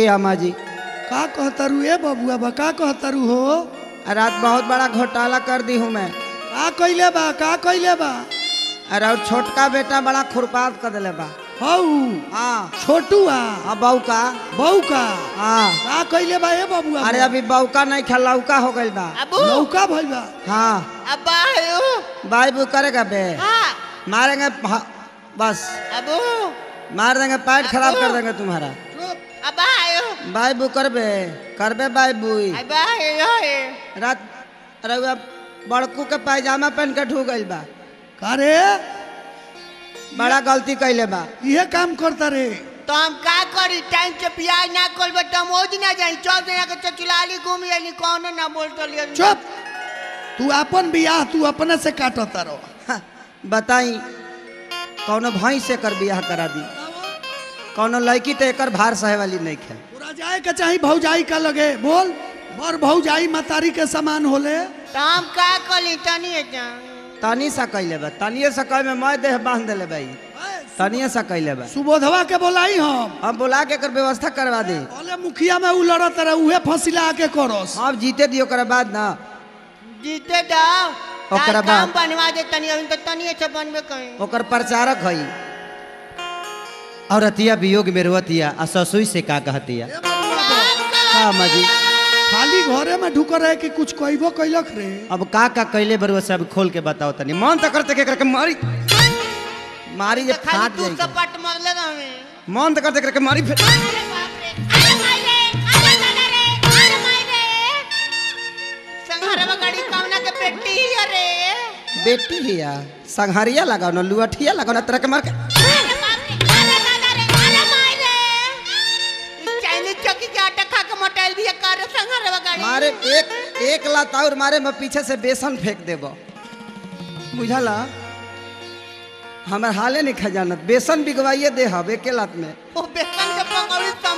अम्मा जी। का कहतरू ए बबुआ बा का कहतरू हो? रात बहुत बड़ा घोटाला कर दी हूँ मैं। का कइले बा का कइले बा? अरे और छोटका बेटा बड़ा खुरपात कर दिले बा। हऊ हाँ छोटुआ बहू का। बहू का हाँ का कइले बा ए बबुआ? अरे अभी बहू का नहीं खा लौका हो गई बा। लौका भइल बा। हाँ अब्बा बाई बू करेगा बे। हाँ मारेंगे बस अबू मार देंगे पैर खराब कर देंगे तुम्हारा। अब्बा बाई बू करबे करबे बाई बू। अब्बा रात रउआ बड़कू के पायजामा पहन के ढू गइल बा। का रे बड़ा गलती कैले बा। ये काम करता रे। तो हम का करी टाइम से बियाह ना करबे तो हम ओज ना जाई चौक जना के चचुलाली घूमी आली कौन ना बोलतो लियो। चुप तू अपन बियाह तू अपने से काटता रहो। बताई कौनो भाई से कर बियाह करा दी। कौनो लड़की तो एकर भार सहे वाली नहीं खे। पूरा जाए के चाही भौजाई का लगे बोल बर भौजाई मतारी के समान होले। तो हम का करी तनी तनी सा कैले बा। तनिए सा कह में मैं देह बांध देले भाई। तनिए सा कैले बा। सुबोधवा के बोलाई हम बुला के कर व्यवस्था करवा दे। बोले मुखिया में उ लड़त रहे उहे फसिला के करोस। अब जीते दियो कर बाद ना जीते दाओ ओकरा काम बाद बनवा दे तनी अभी तो तनी से बनबे कहीं ओकर प्रचारक हई। और अतिया वियोग में रोतिया आ ससुई से का कहतिया। हाँ माजी खाली घरे में ढुक रहे कि कुछ कहबो कैलक रे। अब का कैले बरुआ सब खोल के बताओ तनी। मन तो करते के करके मारी मारी जे खाली फाट तू जाएगी। सपट मरले ना हमें मन तो करते करके मारी फिर। अरे बाप रे अरे मारे अरे दादा रे अरे मारे संघारवा गाड़ी कामना के बेटी ही अरे बेटी हिया संघारिया लगाओ ना लुअठिया लगाओ ना तरह के मार के। अरे बाप रे अरे दादा रे अरे मारे चाइनीज चौकी के आटा खा के मोटाइल भी कर संघारवा गाड़ी मारे एक लात और मारे मैं पीछे से बेसन फेंक देबो बुझला। हमारे हाले नहीं खजानत बेसन बिगवाइए दे हब एक लात में। वो बेसन के पकौड़ी सम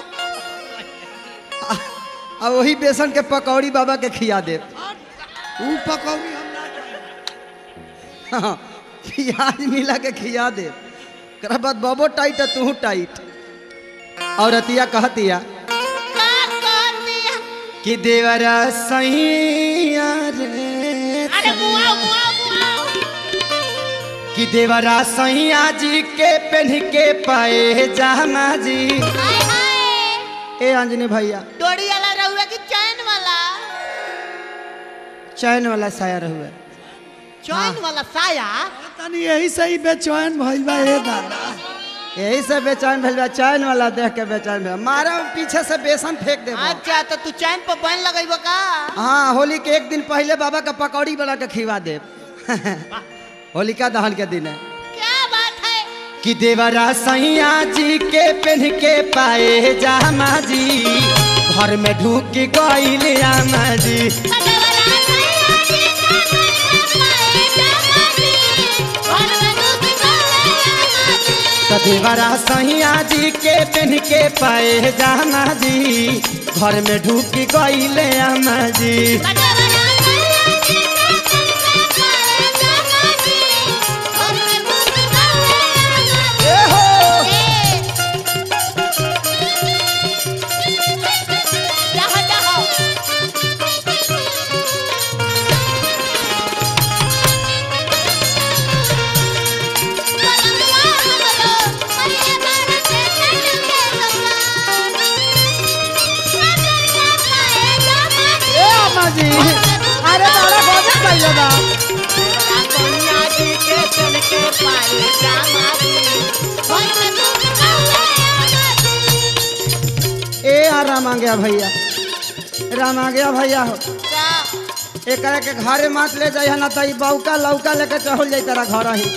अब वही बेसन के पकौड़ी बाबा के खिया दे। उ पकौड़ी हम ना खाई। हाँ, प्याज मिला के खिया दे। कर बाद बाबो टाइट है तू टाइट। और अतिया कहतिया का कर दिया कि देवरा सैया रे अरे मुआ मुआ मुआ कि देवरा सैया जी के पहन के पाए जामा जी। हाय हाय ए अंजनी भैया डोरी वाला रहुआ की चैन वाला चैन वाला साया रहुए। चैन वाला साया तनी यही से ही बेचैन भइल बा ए दादा। यही से बेचैन भेल बा। चैन वाला देख के बेचैन भेल। मारा पीछे से बेसन फेंक दे। अच्छा तो तू चैन पर बन लगेबो का हाँ होली के एक दिन पहले बाबा का पकौड़ी बना के खिवा दे। होलिका दहन के दिन है क्या बात है कि देवरा सैया जी के पहन के पाए जामा जी घर में ढूक गइल आमा जी। देवरा सैया जी के पहन के पाए जामा जी घर में ढूक गइल आमा जी। अरे बड़ा गजब कइले बा। ए राम आ गया भैया राम आ गया भैया हो। एक के घरे मत ले जाइए ना तो बौका लौका लेके चढ़ जाई तेरा घर ही।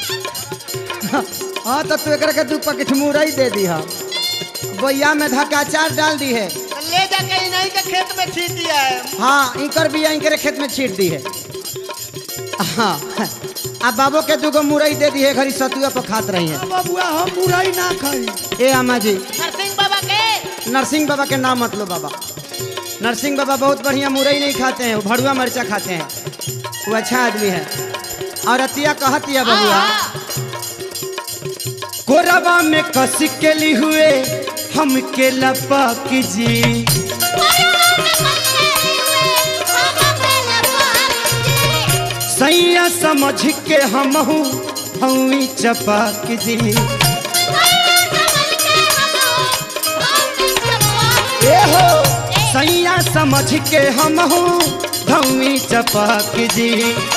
हाँ तो तू एक के 2 पैकेट मुरई दे दी है बैया में धक्काचार डाल दी है। ले जाके इन्हीं के खेत में छीट दिया है। हाँ इंकर बिया इनके खेत में छीट दी है। हाँ अब बाबू के 2 मुरई दे दी है घरी सतुआ पर खात रही है। बबुआ हम मुरई ना खाई। ए अम्मा जी नरसिंह बाबा के नरसिंह बाबा के नाम मत लो बाबा। नरसिंह बाबा बहुत बढ़िया मुरई नहीं खाते हैं वो भड़ुआ मरचा खाते हैं। वो अच्छा आदमी है। और अतिया कहतिया बबुआ कोरबा में कस के ली हुए हमके लपक जी सैया समझ के हमहू हई चपक जी ए हो सैया समझ के हमहू हई चपक जी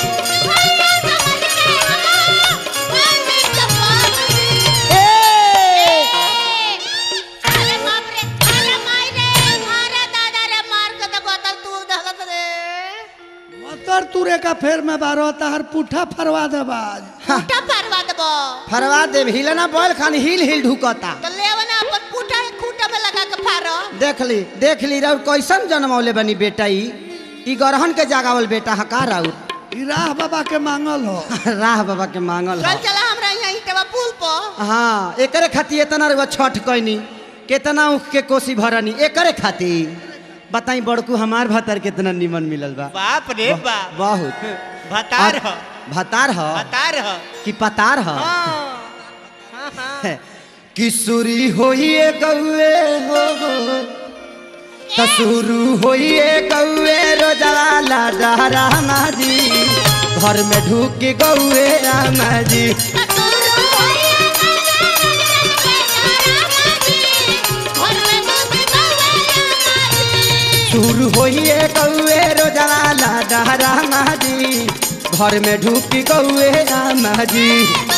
तुरे का फेर में बारो तार पुठा फरवा दे बाज पुठा फरवा देबो फरवा दे हिलना बोल खान हिल हिल ढुकता तो लेवना अपन पुठा खूंटा में लगा के फारो देख ली राउर कैसन जन्मौले बनी बेटा ई गरहन के जागावल बेटा हका राउर ई राह बाबा के मांगल हो राह बाबा के मांगल चल चला हमरा यहां ईटवा पुल पर हाँ एकरे खातिर इतना रुआ छठ कैनी कितना उख के कोसी भरनी एकरे खातिर बताई बड़कू हमार भतार कितना निमन मिलल बा बाप रे बाप बहुत भतार हो भतार हो भतार हो कि पतार हो हां किशोरी होइए गौए हो तसुरु होइए गौए रोजवाला डहरा माजी घर में ढूक गौए रामाजी सुरु होइए गौए रोजवाला डहरा माजी घर में ढूक गौए रामाजी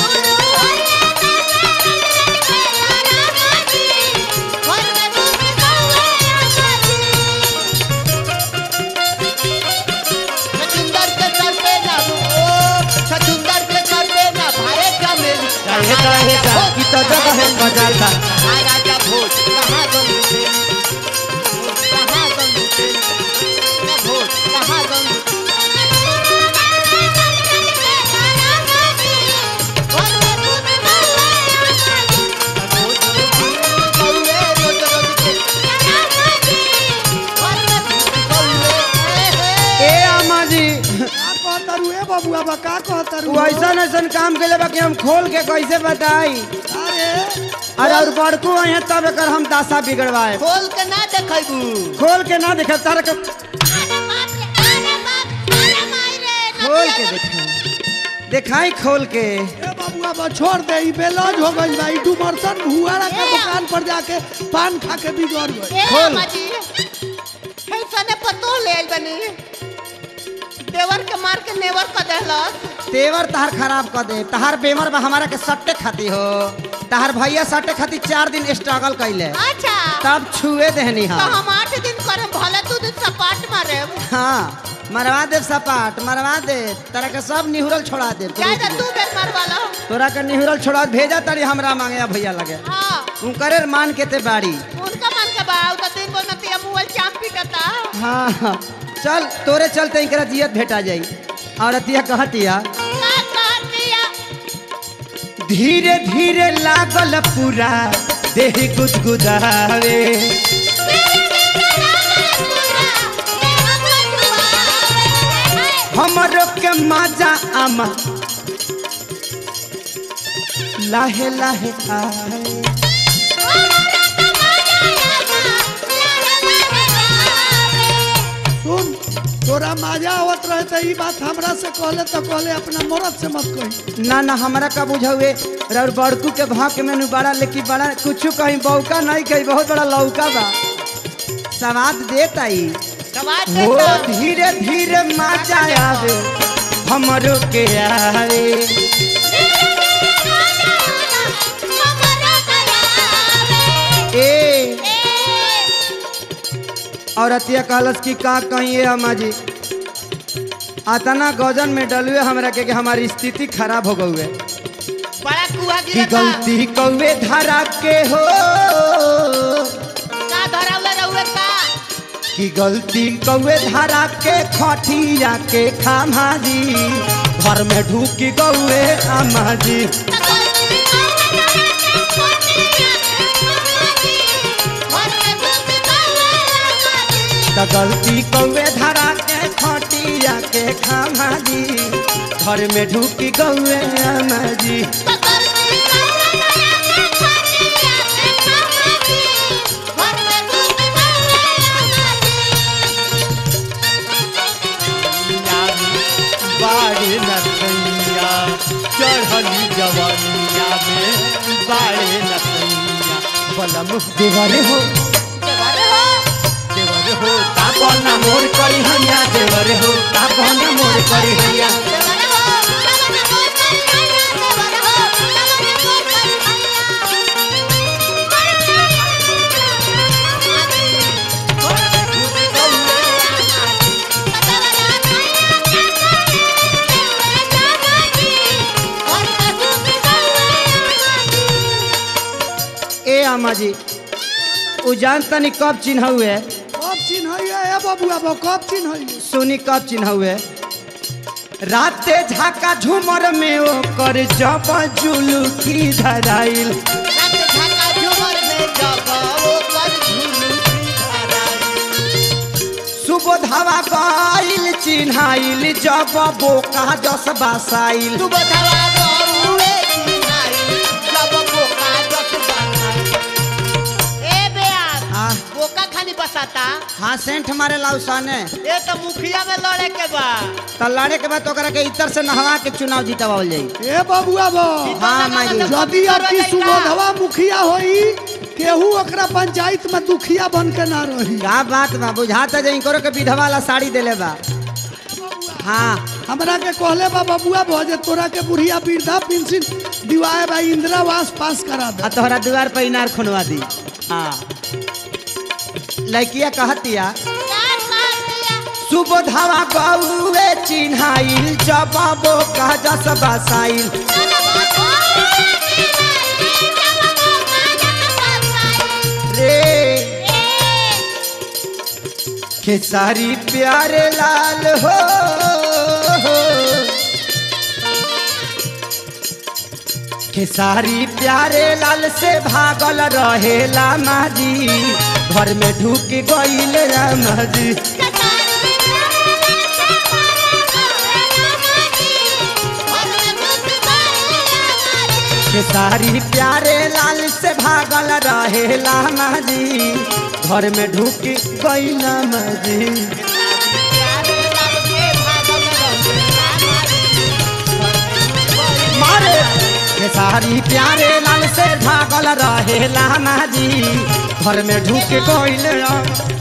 की तो जगह है बजाल बा राजा भोज कहां गंगू भोज कहां गंगू बबुआ बा का कहतरू ऐसन ऐसन काम के लेबा कि हम खोल के कैसे बताई अरे और बड़कू आए तब एकर हम दासा बिगड़वाए खोल के ना देखबू खोल के ना देख तार के खोल के दिखाई खोल के ए बबुआ बा छोड़ दे ई बेलौज हो गइल बा ई डुमरसन भुआरा के दुकान पर जाके पान खा के बिगड़ गइल खोल माजी ऐसने पतो ले आइल बनी देवर के मार के नेवर क देहलस तेवर तहार खराब कर दे तहार बेमर बा हमारा के सट्टे खाती हो तहार भैया सट्टे खाती 4 दिन स्ट्रगल कैले अच्छा तब छुए देहनी तो हम 8 दिन करे भले तू दिन सपाट मारे हाँ मरवा दे सपाट मरवा दे तारा के सब निहुरल छोड़ा दे ज्यादा तू बेल मारवाला तोरा के निहुरल छोड़ा भेजा तारी हमरा मांगे भैया लगे हां उनकरे मान के ते बाड़ी उनका मन के बा तो दिन को नतिया मोबाइल चाम पीटता हाँ चल तोरे चलते इनकरा जियत भेटा जाई और अतिया कहतिया धीरे धीरे लागल पूरा देह गुदगुदावे हमरो के मजा आमा लाहे लाहे आए सुन तोरा मजा आवत रहे त ई बात हमरा से कहले त कहले अपना मरद से मत कही ना ना हमरा का बुझावे और बड़कू के भाग के मेनू बड़ा लेकिन बड़ा कुछ कहीं बौका नहीं कहीं बहुत बड़ा लौका बा स्वाद देता ही वो धीरे धीरे मजा आवे हमरो के आवे ए और अतिया कहलस की का कहिए अम्मा जी आतना गजन में डलुए हमरा के हमारी स्थिति खराब हो गई है बड़ा कुआ की गलती कौवे धरा के हो का धरावले रहुए का की गलती कौवे धरा के खटिया के खामा जी घर में ढूकी गौए अम्मा जी गलती कौवे धरा के खटिया के खामा जी घर में ढूकी गौए अम्मा जी में बाड़े लसैया बलम देवर हो देवर हो तापन मोर करी हैया देवर हो तापन मोर करी हैया ए अम्मा जी उ जानता नहीं कब चिन्ह हुए कब चिन्ह है बबुआ बो कब चिन्ह है सुनी कब चिन्ह हुए राते झाका झूमर में ओ कर जब जुलुकी धराइल सुबोधवा गइल चिन्हाइल जब बोका जस बसाइल बसाता हाँ सेंट मारे लाउसाने ये तो मुखिया में लड़े के बा तो लड़े के बाद ओकरा के इतर से नहवा के चुनाव जीतवाल जाई ए बबुआ बो हाँ माई यदि आपकी सुबोधवा मुखिया होई केहू ओकरा पंचायत में दुखिया बन के ना रही क्या बात बा बुझाता जे इनकरो के विधवा वाला साड़ी देले बा हाँ हमरा के कहले बा बबुआ बो जे तोरा के बुढ़िया वृद्धा पेंशन दिवाए बा इंदिरावास पास करा दे आ तोहरा द्वार पर इनार खुनवा दी हाँ लड़किया कहतिया सुबोधवा गौवे चिन्हाइल जब बोका जस बसाइल रे खेसारी प्यारे लाल हो खेसारी प्यारे लाल से भागल रहेला माजी घर में ढुक गइल रामा जी खेसारी प्यारे लाल से भागल रहेला माजी घर में ढुक गइल माजी मारे खेसारी प्यारे लाल से भागल रहेला माजी घर में ढुक गइल